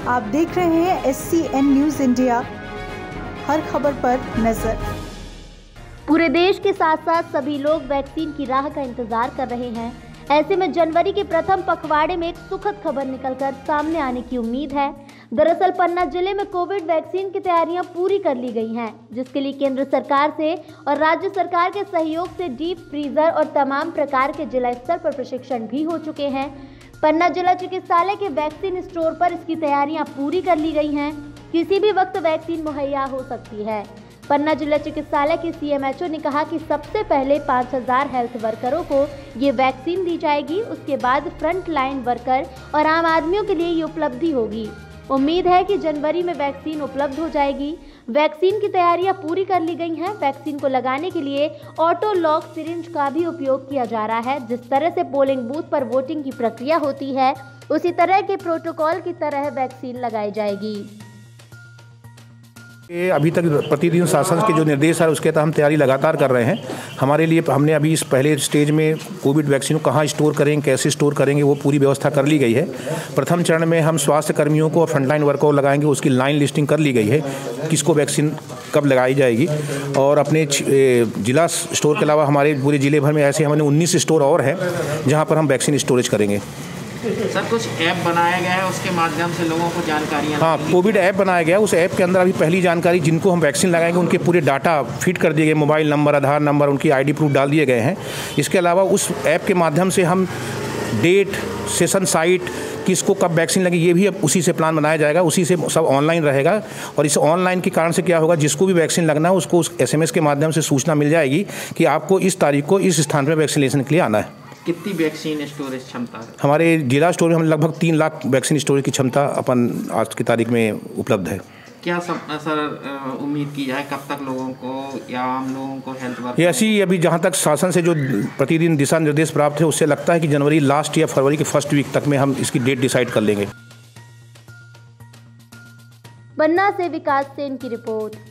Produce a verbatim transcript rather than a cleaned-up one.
आप देख रहे हैं S C N news India, हर खबर पर नजर। पूरे देश के साथ साथ सभी लोग वैक्सीन की राह का इंतजार कर रहे हैं। ऐसे में जनवरी के प्रथम पखवाड़े में एक सुखद खबर निकलकर सामने आने की उम्मीद है। दरअसल पन्ना जिले में कोविड वैक्सीन की तैयारियां पूरी कर ली गई हैं, जिसके लिए केंद्र सरकार से और राज्य सरकार के सहयोग से डीप फ्रीजर और तमाम प्रकार के जिला स्तर पर प्रशिक्षण भी हो चुके हैं। पन्ना जिला चिकित्सालय के वैक्सीन स्टोर पर इसकी तैयारियां पूरी कर ली गई हैं। किसी भी वक्त वैक्सीन मुहैया हो सकती है। पन्ना जिला चिकित्सालय के सी एम एच ओ ने कहा कि सबसे पहले पाँच हज़ार हेल्थ वर्करों को ये वैक्सीन दी जाएगी। उसके बाद फ्रंट लाइन वर्कर और आम आदमियों के लिए ये उपलब्धि होगी। उम्मीद है कि जनवरी में वैक्सीन उपलब्ध हो जाएगी। वैक्सीन की तैयारियां पूरी कर ली गई हैं। वैक्सीन को लगाने के लिए ऑटो लॉक सिरिंज का भी उपयोग किया जा रहा है। जिस तरह से पोलिंग बूथ पर वोटिंग की प्रक्रिया होती है, उसी तरह के प्रोटोकॉल की तरह वैक्सीन लगाई जाएगी। ये अभी तक प्रतिदिन शासन के जो निर्देश है उसके तहत हम तैयारी लगातार कर रहे हैं। हमारे लिए हमने अभी इस पहले स्टेज में कोविड वैक्सीन को कहाँ स्टोर करेंगे, कैसे स्टोर करेंगे, वो पूरी व्यवस्था कर ली गई है। प्रथम चरण में हम स्वास्थ्य कर्मियों को और फ्रंटलाइन वर्कर को लगाएंगे, उसकी लाइन लिस्टिंग कर ली गई है, किसको वैक्सीन कब लगाई जाएगी। और अपने जिला स्टोर के अलावा हमारे पूरे जिले भर में ऐसे हमने उन्नीस स्टोर और हैं जहाँ पर हम वैक्सीन स्टोरेज करेंगे। सर, कुछ ऐप बनाया गया है, उसके माध्यम से लोगों को जानकारियाँ। हाँ, कोविड ऐप बनाया गया। उस ऐप के अंदर अभी पहली जानकारी जिनको हम वैक्सीन लगाएंगे उनके पूरे डाटा फीड कर दिए गए, मोबाइल नंबर, आधार नंबर, उनकी आईडी प्रूफ डाल दिए गए हैं। इसके अलावा उस ऐप के माध्यम से हम डेट, सेशन साइट, किसको कब वैक्सीन लगी, ये भी अब उसी से प्लान बनाया जाएगा। उसी से सब ऑनलाइन रहेगा। और इस ऑनलाइन के कारण से क्या होगा, जिसको भी वैक्सीन लगना है उसको उस एस एम एस के माध्यम से सूचना मिल जाएगी कि आपको इस तारीख को इस स्थान पर वैक्सीनेशन के लिए आना है। कितनी वैक्सीन स्टोरेज क्षमता है? हमारे जिला स्टोर में हम लगभग तीन लाख वैक्सीन स्टोरेज की क्षमता अपन आज की तारीख में उपलब्ध है। क्या सब सर उम्मीद की जाए, कब तक लोगों को या आम लोगों को हेल्थ वर्क? ये ऐसी अभी जहाँ तक शासन से जो प्रतिदिन दिशा निर्देश प्राप्त है उससे लगता है कि जनवरी लास्ट या फरवरी के फर्स्ट वीक तक में हम इसकी डेट डिसाइड कर लेंगे। पन्ना से विकास सेन की रिपोर्ट।